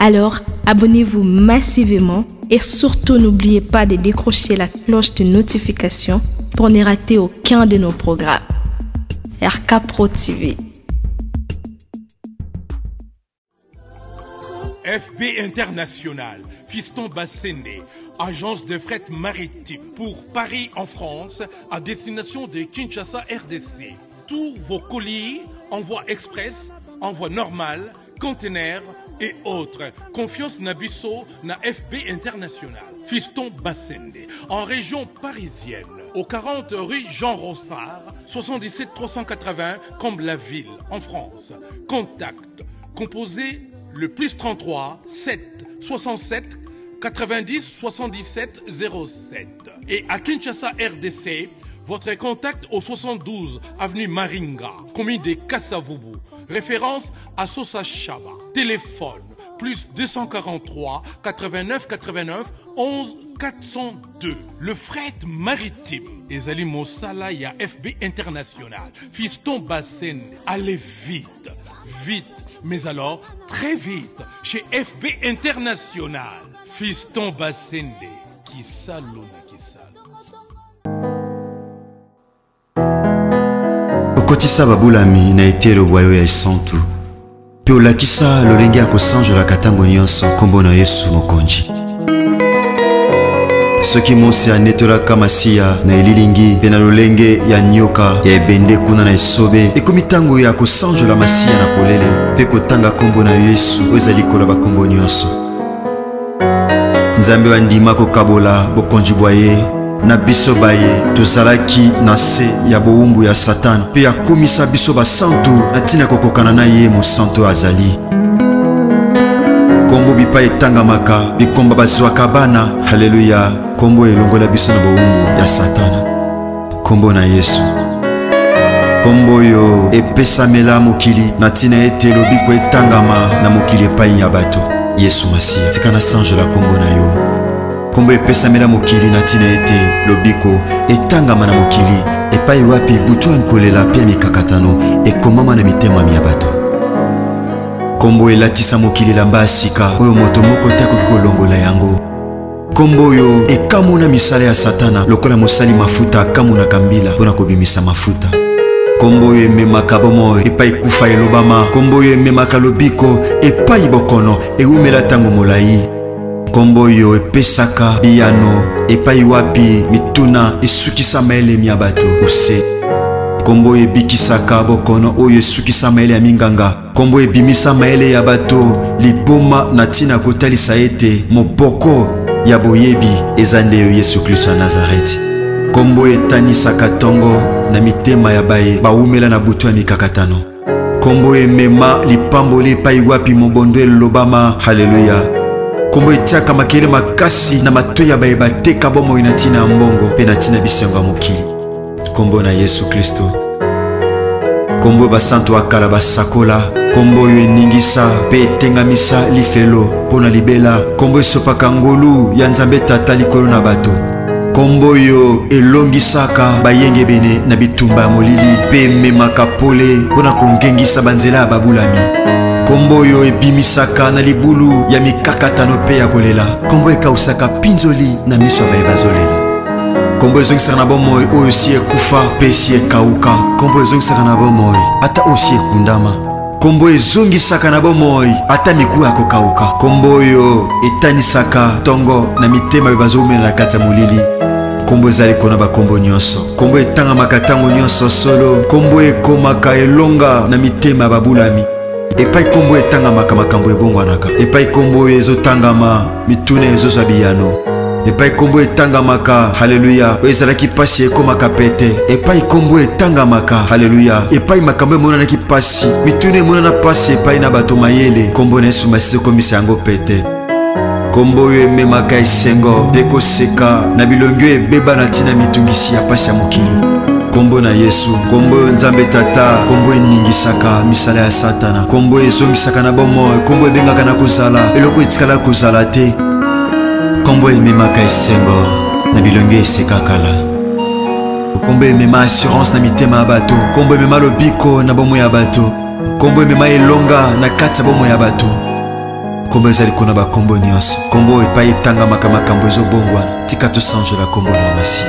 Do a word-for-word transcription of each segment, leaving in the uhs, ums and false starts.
Alors, abonnez-vous massivement et surtout n'oubliez pas de décrocher la cloche de notification pour ne rater aucun de nos programmes. R K Pro T V. F B International, Fiston Bassende, agence de fret maritime pour Paris en France, à destination de Kinshasa R D C. Tous vos colis, envoi express, envoi normal, conteneurs et autres. Confiance Nabisso na F B International. Fiston Bassende, en région parisienne, au quarante rue Jean Rossard, soixante-dix-sept trois cent quatre-vingts, Comble-la-Ville, en France. Contact, composé le plus trente-trois, sept, soixante-sept, quatre-vingt-dix, soixante-dix-sept, zéro sept. Et à Kinshasa R D C, votre contact au soixante-douze avenue Maringa, commune de Kassavubu. Référence à Sosa Chaba. Téléphone plus deux cent quarante-trois, quatre-vingt-neuf, quatre-vingt-neuf, onze, quatre cent deux. Le fret maritime. Ezali Mosala ya F B International. Fiston Bassende. Allez vite, vite. Mais alors, très vite, chez F B International. Fiston Bassende. Qui salona, qui salona. Okotisa babulami na etelo bwayo ya esantu. Pe olakisa lolenge ya kosanjola katango nyonso kombo na Yesu mokonzi. Soki mose anetolaka masiya na elilingi pe na lolenge ya nyoka ya ebende kuna na esobe ekomi tango ya kosanjola masiya na polele pe kotanga kombo na Yesu oyo ezali kola bakombo nyonso. Nzambe wandima kokabola bokonzi bwa ye na biso baye tozalaki na se ya bowumbu ya Satan pe akomisa biso basantu na tina kokokana na ye mosantu azali. Kombo bipa etangamaka bikomba bazwaka bana. Haleluya. Kombo elongola biso na bowumbu ya Satana. Kombo na Yesu. Kombo yo epesamela mokili na tina ete lobiko etangama na mokili epai ya bato. Yesu Masiya tika na sanjola kombo na yo. Kombo epesamela mokili na tina ete lobiko etangama na mokili epai wapi butu ankolela pe mikakatano ekomama na mitema ya bato. Kombo elatisa mokili lamba sika oyo moto moko te akoki kolongola yango. Kombo yo ekamuna misala ya Satana lokola mosali mafuta akamuna kambila mpona kobimisa mafuta. Kombo yo ememaka bomoi epai kufa elobama. Kombo yo ememaka lobiko epai bokono eumela tango molai. Kombo yo epesaka biyano epai wapi mituna esukisa maele ya bato ose. Kombo ebikisaka bokono oyo esukisa maele ya minganga. Kombo ebimisa maele ya bato liboma na tina kotalisa ete moboko ya boyebi ezande yo Yesu Kristo ya Nazareti. Kombo etanisaka tongo na mitema ya baye baumela na butu ya mikakatano. Kombo emema lipamboli epai wapi mobondo elobama. Haleluya. Kombo etiaka makele makasi na matoi ya baye bateka bomoi na tina ya mbongo pe na tina bisengo ya mokili. Kombo na Yesu Kristo. Kombo basantu akala basakola. Kombo yo eningisa pe etengamisa lifelo pona libela. Kombo esopaka ngolu ya Nzambe tata likolo na bato. Kombo yo elongisaka bayenge bene na bitumba ya molili pe ememaka pole pona kongengisa banzela ya babulami. Kombo yo ebimisaka na libulu ya mikakatano pe ya kolela. Kombo ekausaka pinzoli na miso ya baye bazolela. Kombo ezongisaka na bomoi oyo si ekufa pe si ekauka. Kombo ezongisaka na bomoi ata osi ekundama. Kombo ezongisaka na bomoi ata miku ya kokauka. Kombo yo etanisaka tongo na mitema be bazoumela na kati ya molili. Kombo ezali kona bakombo nyonso. Kombo etangamaka tango nyonso solo. Kombo ekomaka elonga na mitema ya babulami. Epai kombo etangamaka makambo ebongwanaka. Epai kombo ezotangama mituna ezozwa biyano. Epai kombo etangamaka. Haleluya. Ezalaki pasi ekomaka pete. Epai kombo etangamaka. Haleluya. Epai makambo emonanaki pasi mituna emonana pasi epai na bato mayele. Kombo na Yesu Masiya ekomisa yango pete. Kombo yo ememaka esengo pe koseka na bilongi oyo ebeba na ntina mitungisi ya pasi ya mokili. Kombo na Yesu. Kombo Nzambe tata. Kombo eningisaka misala ya Satana. Kombo ezongisaka na bomoi. Kombo ebengaka na kozala eloko etikala kozala te. Kombo ememaka esengo na bilongi eseka kala. Kombo emema assurance na mitema ya bato. Kombo emema lobiko na bomoi ya bato. Kombo emema elonga na kati ya bomoi ya bato. kombo ezali kuna bakombo nyonso kombo epai etangamaka makambo ezobongwana tika tosanjola kombo na masi.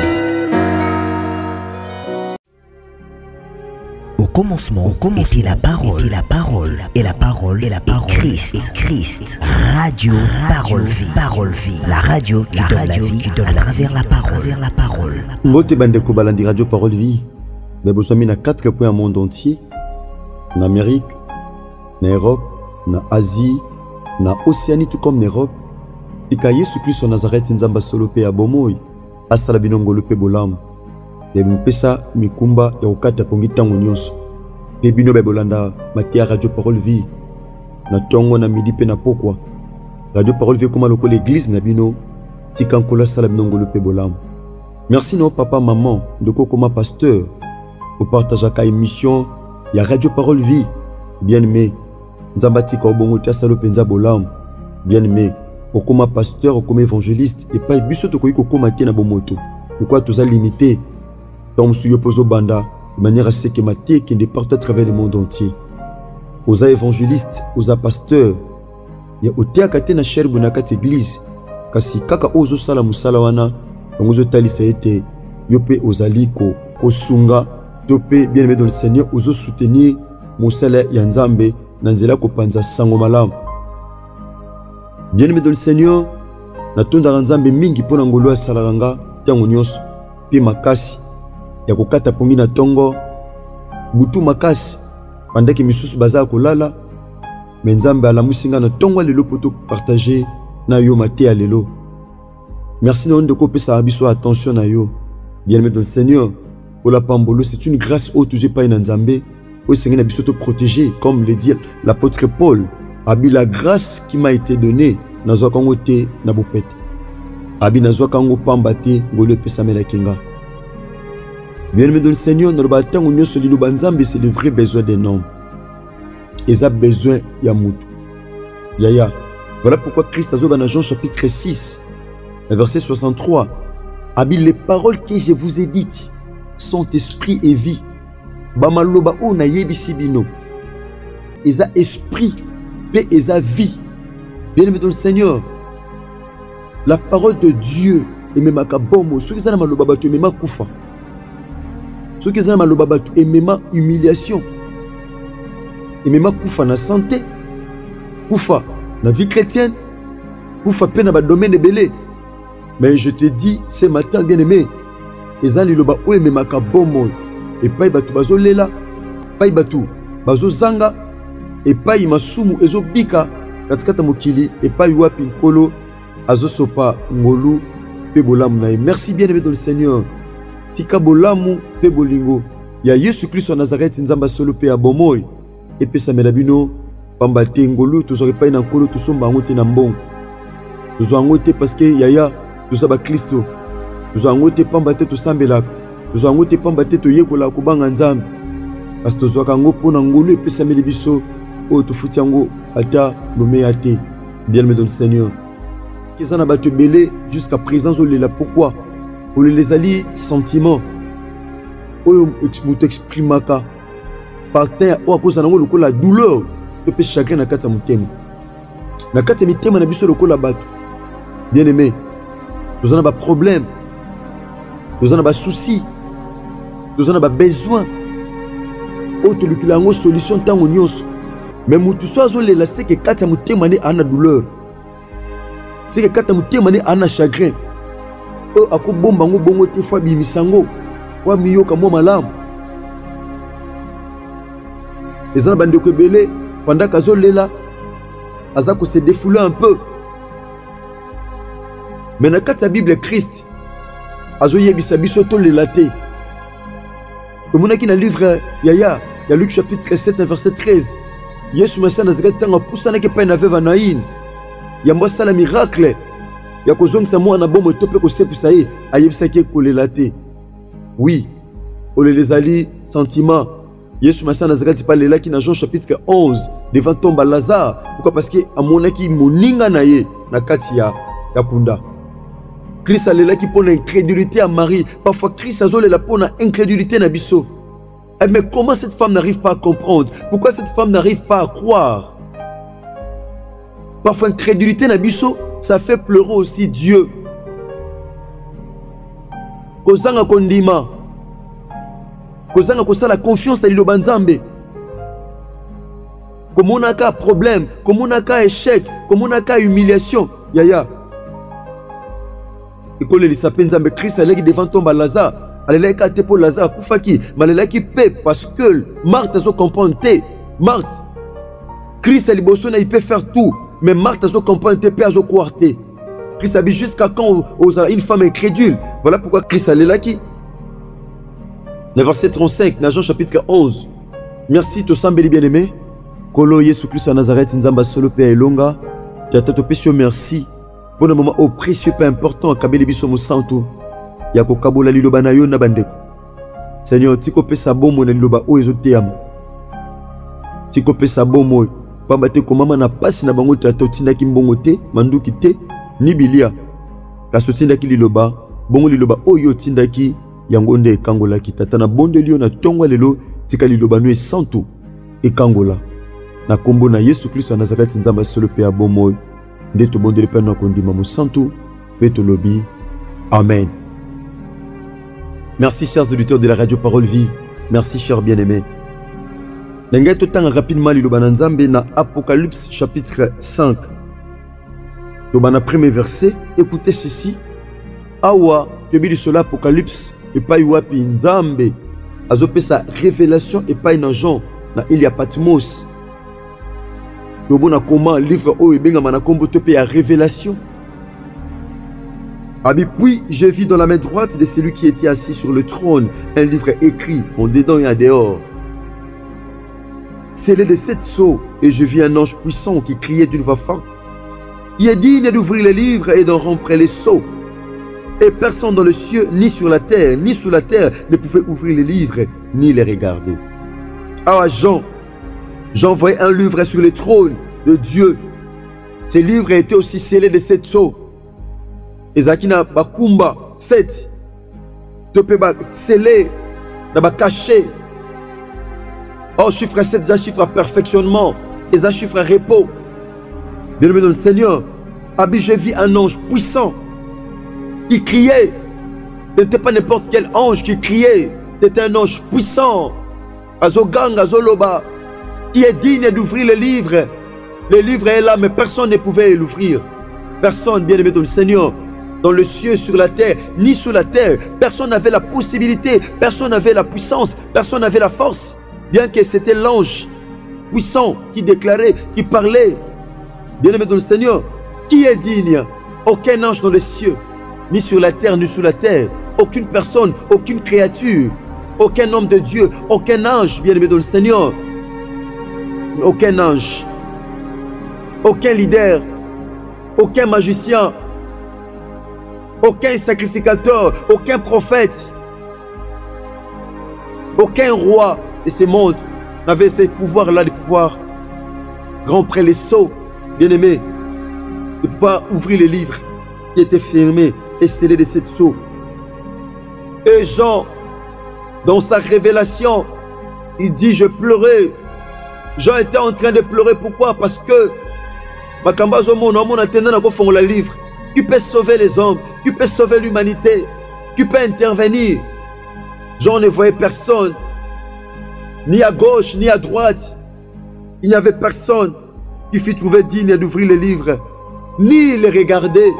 Au commencement, Au commencement était la parole, était la parole, et la parole, et la parole, et Christ, et Christ. Radio, parole, vie, parole, vie. La radio qui la donne radio la vie qui donne à travers la parole, vers la parole. Ngote bandeko balandi radio parole vie. Mais vous sommes dans quatre coins du monde entier, en Amérique, en Europe, en Asie, en Océanie tout comme en Europe. Et quand Jésus Christ en Nazareth nzamba solo pe abomoy, asala binongolo pe bolam. Ya mpesa mikumba ya ukata pongi tango nyonso. Pe bino be bolanda matia radio parole vie. Na tongo na midi pe na pokwa. Radio parole vie comme loko l'église na bino tikankola sala binongolo pe bolam. Merci nos papa maman de kokoma pasteur. Pour partager la émission, il y a Radio Parole Vie. Bien-aimé, Nzambati Korbongo Tiasalo Penza Bolam. Bien-aimé, comme pasteur, comme évangéliste, et pas biso to koiko komate na bomoto. Pourquoi tout ça limité? Tom suyo pozo banda, de manière à ce que ma tie qui départe à travers le monde entier. Aux évangélistes, aux pasteurs, il y a au théâtre na cherbu na kat église. Kasi kaka ozo sala musala wana, ozo tali sa été, yope aux aliko, osunga. Topé bien aimé dans le Seigneur, ozo soutenir mon salaire yanzambe nanzela kopanza sango malam. Bien aimé dans le Seigneur, na tonda nzambe mingi pona ngolo ya salaranga tango nyonso pe makasi ya kokata pongi na tongo butu makasi pandaki misusu baza kolala mais nzambe ala musinga na tongo lelo poto partager na yo maté ya lelo. Merci na onde ko pesa abiso attention na yo. Bien aimé dans le Seigneur, pour la pambolo, c'est une grâce haute j'ai pas une nzambe. Au Seigneur n'a biso protégé, comme le dit l'apôtre Paul. Abi la grâce qui m'a été donnée, nazo kango te na bopete. Abi nazo kango pambate ngolo pesa mela kinga. Bien-aimé dans le Seigneur, dans le bâtiment où nous sommes le banzambe, c'est le vrai besoin d'un homme. Ils ont besoin ya mutu. Yaya. Voilà pourquoi Christ a dit dans Jean chapitre six, verset soixante-trois. Abi les paroles que je vous ai dites sont esprit et vie. Bamaloba o na yebisi bino. Eza esprit et eza vie. Bien-aimé dans le Seigneur, la parole de Dieu et même akabomo, ceux qui sont maloba batu même kufa. Ceux qui sont maloba batu et même humiliation. Et même kufa na santé, kufa na vie chrétienne, kufa pe na ba domaine belé. Mais je te dis ce matin bien-aimé, ezali loba o ememaka bomo epai batu bazolela epai batu bazozanga epai masumu ezobika katikata mokili epai wapi nkolo azosopa ngolu pe bolamu na ye. Merci bien-aimé dans le Seigneur, tika bolamu pe bolingo ya Yesu Kristo Nazareth nzamba solo pe abomoy epesa melabino pamba te ngolu tozwa epai na nkolo tosomba yango te na mbongo tozwa yango te parce que yaya tozwa ba Kristo. Nous avons été pambaté to sambelak. Nous avons été pambaté to yekola kubanga nzambe. Parce que nous avons pona ngolu et sameli biso o to futiango ata lomeate. Bien-aimé dans le Seigneur. Qu'ils en a battu belé jusqu'à présent on là pourquoi? Pour les alliés sentiments. O mu t'exprimaka. Partin o à cause na ngolo la douleur to pe chagrin na kata mutema. Na kata mitema na biso lokola batu. Bien-aimé, nous avons un problème. Nous avons des soucis, nous avons des besoins. Autre que la solution tant on nyos. Mais mutu soazo le la c'est que kata mutema ne ana douleur. C'est que kata mutema ne ana chagrin. O akobomba ngo bongo te fois bimisango. Wa miyoka mo malam. Les gens bande ko belé pendant kazo lela azako se défouler un peu. Mais dans la Bible Christ azo yebisa biso to lelate. Le mona qui na livre yaya ya Luc chapitre sept verset treize. Yesu masa na zaka tanga pusana ke pa na veva nain. Ya mbasa la miracle. Ya kozongisa mwana bomo to pe ko sepisa ye ayebisa ke ko lelate. Oui. Ole les ali sentiments. Yesu masa na zaka ti pa lela ki na Jean chapitre onze devant tomba Lazare. Pourquoi? Parce que amona ki moninga na ye na kati ya ya punda. Christ a là qui pose incrédulité à Marie. Parfois, Christ a là pour incrédulité à Bisso. Mais comment cette femme n'arrive pas à comprendre? Pourquoi cette femme n'arrive pas à croire? Parfois, incrédulité na biso, ça fait pleurer aussi Dieu. Kozanga kondima. Kozanga kosa la confiance na liloba nzambe. Comme on a qu'un problème, comme on a qu'un échec, comme on a qu'un humiliation. Yaya. Et quand les sapins nzambe Christ allait devant tombe à Lazare. Allait qu'à te pour Lazare pour faki. Mais allait qui paie parce que Marthe a zo comprendre. Marthe. Christ a libosona il peut faire tout. Mais Marthe a zo comprendre te paie a zo quarté. Christ a dit jusqu'à quand une femme incrédule. Voilà pourquoi Christ allait là qui. Le verset trente-cinq, dans Jean chapitre onze. Merci, to sambeli bien-aimé. Kolo Yesu Christ à Nazareth, Nzamba solo pe elonga. Tata pesio merci. Pour le moment au précieux peu important, kabeli biso mo santo. Yako kabola liloba na yo na bandeko. Seigneur, tiko pesa bomo na liloba o ezoteama. Tiko pesa bomo. Pamba te ko mama na pasi na bango tata otinda ki mbongo te, manduki te, ni bilia. Kaso tinda ki liloba, bongo liloba o yo tinda ki yango nde kangola ki tata na bonde lio na tongwa lelo tika liloba no santo e kangola. Na kombo na Yesu Christ à Nazareth nzamba solo pe abomoy nde to bonde le pe na kondima mo santo pe to lobi. Amen. Merci chers auditeurs de la radio Parole Vie. Merci chers bien-aimés. Nengai to tanga rapidement liloba na nzambe na Apocalypse chapitre cinq. Dans le premier verset, écoutez ceci. Awa tebili cela Apocalypse et pas wapi nzambe azope sa révélation et pas na Jean na il y a Patmos. Tobona comment livre o ebenga mana kombo tope ya révélation. Abi puis je vis dans la main droite de celui qui était assis sur le trône un livre écrit en dedans et en dehors. Scellé de sept sceaux et je vis un ange puissant qui criait d'une voix forte. Il est digne d'ouvrir les livres et d'en rompre les sceaux. Et personne dans le ciel, ni sur la terre, ni sous la terre, ne pouvait ouvrir les livres, ni les regarder. Ah, Jean, Jean voyait un livre sur le trône de Dieu. Ce livre était aussi scellé de sept sceaux. Ezakina bakumba, sept. Topé ba scellé, ba caché. Oh, chiffre sept, ça chiffre à perfectionnement. Et ça chiffre à repos. Bien-aimé dans le Seigneur, Abi, je vis un ange puissant qui criait. Ce n'était pas n'importe quel ange qui criait. C'était un ange puissant. Azogang, Azoloba, qui est digne d'ouvrir le livre. Le livre est là, mais personne ne pouvait l'ouvrir. Personne, bien-aimé dans le Seigneur, dans le ciel, sur la terre, ni sous la terre. Personne n'avait la possibilité, personne n'avait la puissance, personne n'avait la force. Bien que c'était l'ange puissant qui déclarait, qui parlait. Bien-aimé dans le Seigneur, qui est digne? Aucun ange dans les cieux, ni sur la terre, ni sous la terre. Aucune personne, aucune créature, aucun homme de Dieu, aucun ange, bien-aimé dans le Seigneur. Aucun ange, aucun leader, aucun magicien, aucun sacrificateur, aucun prophète, aucun roi de ce monde n'avait ce pouvoir-là de pouvoir rompre les sceaux, bien-aimés, de pouvoir ouvrir les livres qui étaient fermés et scellés de sept sceaux. Et Jean, dans sa révélation, il dit, je pleurais. Jean était en train de pleurer. Pourquoi? Parce que le livre qui peut sauver les hommes, qui peut sauver l'humanité, qui peut intervenir. Jean ne voyait personne, ni à gauche, ni à droite. Il n'y avait personne qui fut trouvé digne d'ouvrir les livres, ni les regarder.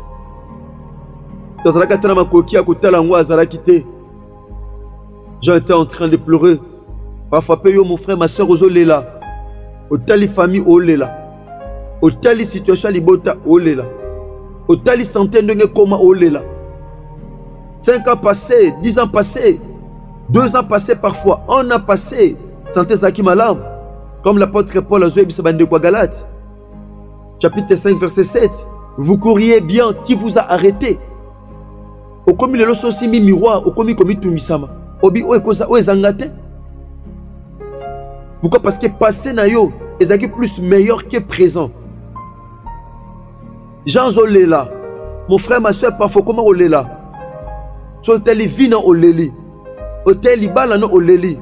Jean était en train de pleurer. Parfois, mon frère, ma soeur, Ozolela. Otali famille, Olela. Otali situation, Libota, Olela. Otali santé, Ndenge Koma, Olela. Cinq ans passés, dix ans passés, deux ans passés parfois, un an passé, santé Zaki Malam. Comme l'apôtre Paul a joué de Galate. Chapitre cinq, verset sept. Vous courriez bien, qui vous a arrêté? Au commis le loso aussi mi miroir, au commis commis tout misama. Obi o ekoza o ezangate. Pourquoi? Parce que passé na yo, ezaki plus meilleur que présent. Jean Zolela, mon frère, ma soeur, parfois comment olela? Soteli vina oleli, oteli balano oleli,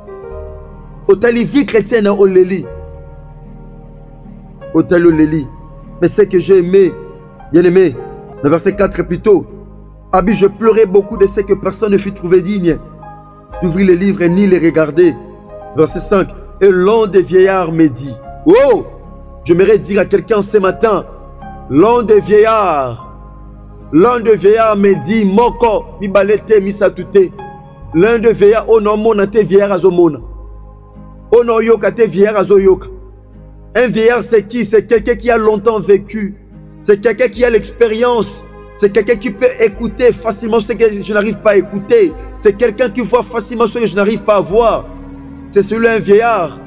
oteli vie chrétienne oleli, oteli oleli. mais ceux que j'ai aimés, bien aimé, le verset quatre plutôt. Abi, je pleurais beaucoup de ce que personne ne fut trouvé digne d'ouvrir les livres et ni les regarder. Verset cinq. Et l'un des vieillards me dit, oh, j'aimerais dire à quelqu'un ce matin, l'un des vieillards, l'un des vieillards me dit, moko, mi balete, mi satute. L'un des vieillards, oh non, mon te vieillard azomona. Oh non, yoka te vieillard azoyoka. Un vieillard, c'est qui? C'est quelqu'un qui a longtemps vécu. C'est quelqu'un qui a l'expérience. C'est quelqu'un qui peut écouter facilement ce que je n'arrive pas à écouter. C'est quelqu'un qui voit facilement ce que je n'arrive pas à voir. C'est celui un vieillard.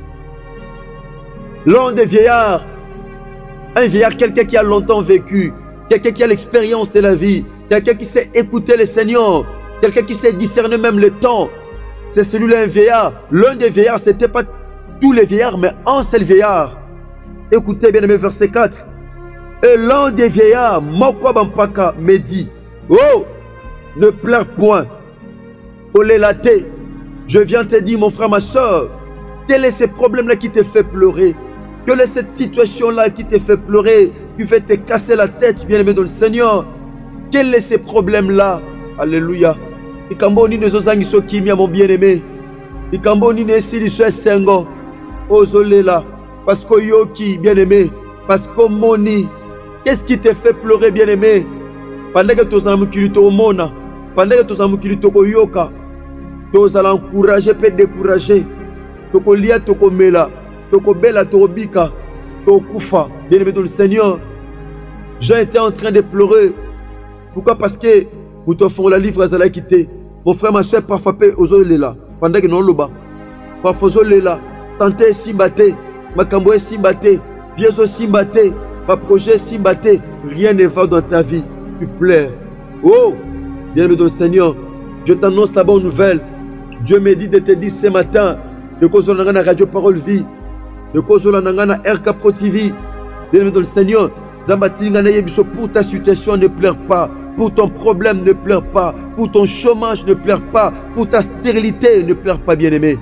L'un des vieillards. Un vieillard, quelqu'un qui a longtemps vécu. Quelqu'un qui a l'expérience de la vie. Quelqu'un qui sait écouter le Seigneur. Quelqu'un qui sait discerner même le temps. C'est celui-là un vieillard. L'un des vieillards, ce n'était pas tous les vieillards, mais un seul vieillard. Écoutez bien aimé, verset quatre. Et l'un des vieillards, Moko Bampaka, me dit, oh, ne pleure point. Olélate, je viens te dire, mon frère, ma soeur, quel est ce problème-là qui te fait pleurer? Quelle est cette situation-là qui te fait pleurer, qui fait te casser la tête, bien-aimé dans le Seigneur? Quel est ce problème-là? Alléluia. Ikamboni nezozangi so kimia, mon bien-aimé. Ikamboni nesili so esengo. Ozolela. Parce que yoki, bien-aimé. Parce que moni. Qu'est-ce qui te fait pleurer, bien-aimé? Pendant que tu as mukili to mona. Pendant que tu as mukili to yoka. Tu as encouragé, peut décourager. Tu as lia, tu as mela. Tu as bela, tu as bika. Tu as kufa. Bien-aimé dans le Seigneur. J'ai été en train de pleurer. Pourquoi? Parce que nous te font la livre à Zala quitté. Mon frère, ma soeur, parfois, aux là. Pendant que non, là-bas. Parfois, aux là. Santé, simbaté. Ma cambo est simbaté. Pièce simbaté. Ma projet simbaté. Rien ne va dans ta vie. Tu pleures. Oh, bien-aimé dans le Seigneur, je t'annonce la bonne nouvelle. Dieu me dit de te dire ce matin, de cause de la radio Parole Vie, de cause de la R K Pro T V, bien-aimé dans le Seigneur, pour ta situation, ne pleure pas. Pour ton problème, ne pleure pas. Pour ton chômage, ne pleure pas. Pour ta stérilité, ne pleure pas, bien-aimé.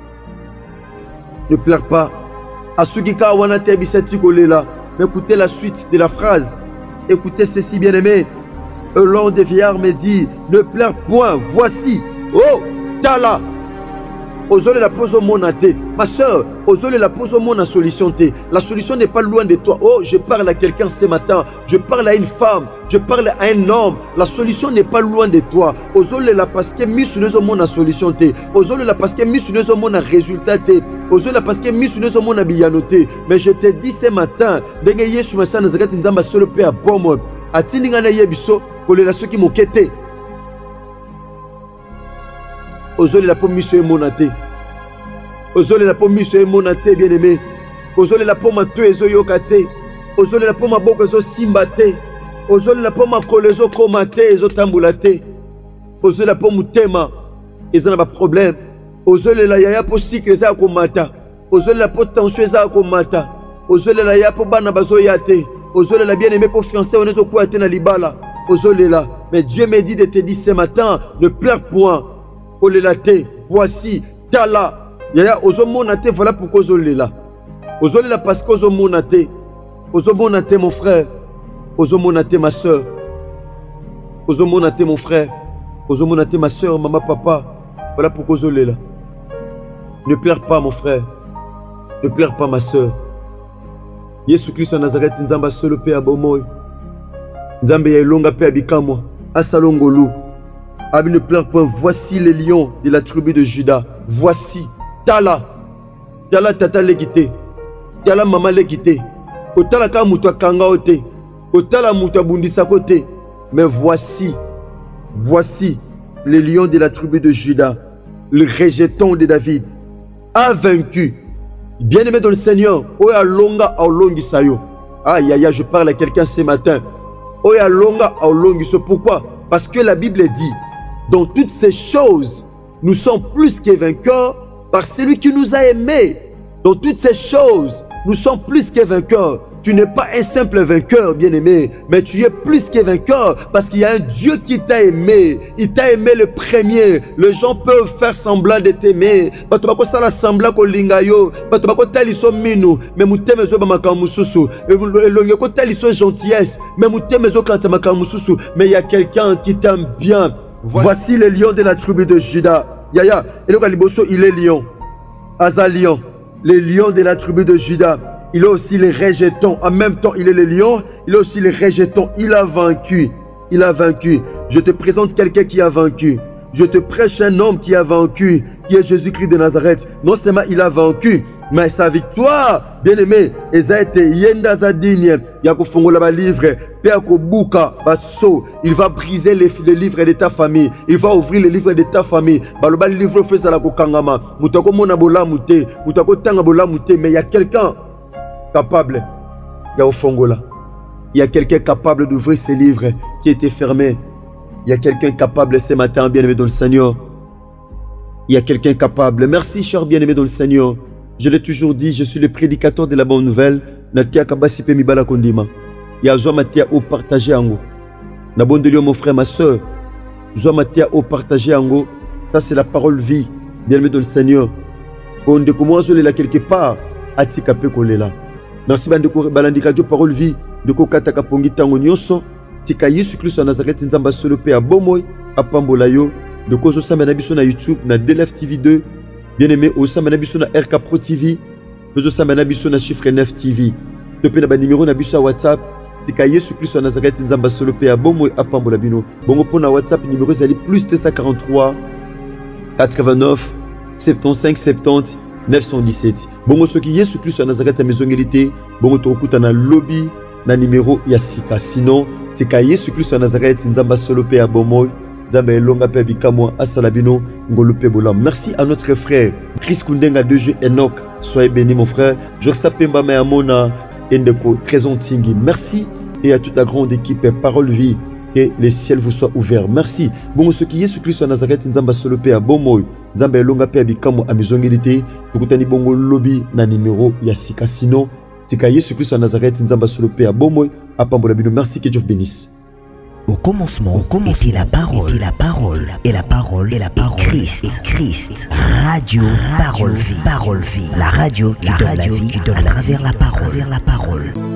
Ne pleure pas. Asugika wanate bisati kolela. Mais écoutez la suite de la phrase. Écoutez ceci, bien-aimé. L'un des vieillards me dit, ne pleure point. Voici. Oh, tala. Ozole la pose au monate. Ma soeur, ozole la pose au monde en solution. La solution n'est pas loin de toi. Oh, je parle à quelqu'un ce matin. Je parle à une femme. Je parle à un homme. La solution n'est pas loin de toi. Ozole la parce que mis sur le monde en solution. Ozole la parce que mis sur le monde en résultat. Ozole la parce que mis sur le monde en biyanoté. Mais je te dis ce matin, dengue yesu masana zakati nzamba solo pe a bomo. Atini ngana yebiso kolela soki mokete. Ozole la pomme sur monate. Ozole la pomme sur monate, bien-aimé. Ozole la pomme to ezo yokate. Ozole la pomme boko ezo simbate. Ozole la pomme kolezo komate ezo tambulate. Ozole la pomme tema ezo na ba problème. Ozole la yaya po cycle eza komata. Ozole la po tension eza komata. Ozole la yaya po bana bazo yate. Ozole la bien-aimé po fiancé onezo kuate na libala. Ozole la. Mais Dieu me dit de te dire ce matin, ne pleure point. Olelate, voici, tala. Yaya, ozo monate, voilà pourquoi ozole là. Ozole là parce que ozo monate. Ozo monate, mon frère. Ozo monate, ma soeur. Ozo monate, mon frère. Ozo monate, ma soeur, maman, papa. Voilà pourquoi ozole là. Ne pleure pas, mon frère. Ne pleure pas, ma soeur. Yesu Christ en Nazareth, nzamba solo pe abomoy. Nzambe ya ilonga pe abikamwa. Asalongolo. Abi ne pleure point, voici les lions de la tribu de Juda. Voici, tala. Tala tata lekite. Tala mama lekite. Kotala ka muto kanga ote. Kotala muto bundisa kote. Mais voici, voici les lions de la tribu de Juda. Le rejeton de David a vaincu. Bien-aimé dans le Seigneur. Oya longa au longi sayo. Aïe aïe, je parle à quelqu'un ce matin. Oya longa au longi sayo. Pourquoi? Parce que la Bible dit, dans toutes ces choses, nous sommes plus que vainqueurs par celui qui nous a aimés. Dans toutes ces choses, nous sommes plus que vainqueurs. Tu n'es pas un simple vainqueur, bien-aimé, mais tu es plus que vainqueur parce qu'il y a un Dieu qui t'a aimé. Il t'a aimé le premier. Les gens peuvent faire semblant de t'aimer. Bato bako sala semblant ko lingayo. Bato bako taliso minu. Mais muteme zo ba makamususu. Elonge ko taliso gentillesse. Mais muteme zo kanta makamususu. Mais il y a quelqu'un qui t'aime bien. Voici le lion de la tribu de Juda. Yaya, Eloko Liboso, il est lion. Aza lion. Le lion de la tribu de Juda. Il a aussi les rejetons. En même temps, il est le lion. Il a aussi les rejetons. Il a vaincu. Il a vaincu. Je te présente quelqu'un qui a vaincu. Je te prêche un homme qui a vaincu. Qui est Jésus-Christ de Nazareth. Non seulement il a vaincu, mais sa victoire, bien-aimé, eza été yenda zadine. Yako fongola ba livre. Péako buka baso. Il va briser les, les livres de ta famille. Il va ouvrir les livres de ta famille. Baloba livre fait la kokangama. Mutako mona bola mute. Mutako tanga bola mute. Mais il y a quelqu'un capable, il y a au Fongola. Il y a quelqu'un capable d'ouvrir ces livres qui étaient fermés. Il y a quelqu'un capable ce matin, bien-aimé dans le Seigneur. Il y a quelqu'un capable. Merci, cher bien-aimé dans le Seigneur. Je l'ai toujours dit, je suis le prédicateur de la bonne nouvelle. Natia Kabasipe Mibala Kondima. Il y a Joa Matia au partager Ango. Na bon de Dieu, mon frère, ma soeur. Joa Matia au partager Ango. Ça, c'est la parole vie. Bien-aimé dans le Seigneur. On de comment je l'ai là quelque part. Atikape Kolela. Merci bandeko balandi radio parole vie de kokata kapongi tango nyonso tika Yesu Kristo na Nazareth nzamba solo pe abomoy apambola yo de kozo samba na biso na YouTube na D L F T V deux bien-aimé au samba na biso na R K Pro T V kozo samba na biso na chiffre neuf T V to pe na ba numéro na biso WhatsApp tika Yesu Kristo na Nazareth nzamba solo pe abomoy apambola bino bongo pona WhatsApp numéro zali plus deux cent quarante-trois quatre-vingt-neuf soixante-quinze soixante-dix neuf cent dix-sept. Bongo soki Yesu Kristo à Nazareth à maison ngélité. Bongo tokuta na lobby na numéro ya sika. Sinon, tika Yesu Kristo à Nazareth nzamba solo pe abomoy. Nzamba elonga pe bikamwa asalabino ngolo pe bolam. Merci à notre frère Chris Kundenga de jeu Enoch. Soyez béni mon frère. Joksa Pemba Meamona Endeko Trésor Tingi. Merci et à toute la grande équipe Parole Vie. Que les ciels vous soient ouverts. Merci. Bongo soki Yesu Kristo à Nazareth nzamba solo pe abomoy. Nzamba elonga pe bikamo a maison ngélité. Tukutani bongo lobby na numéro ya sika. Sinon, tika Yesu Christ à Nazareth nzamba solo pe abomoy apambola bino. Merci, que Dieu vous bénisse. Au commencement, au commencement, était la parole, était la parole, et la parole, et la parole, Christ, et Christ. Radio, parole vie, parole vie. La radio qui donne la vie, qui donne à travers la parole, la parole.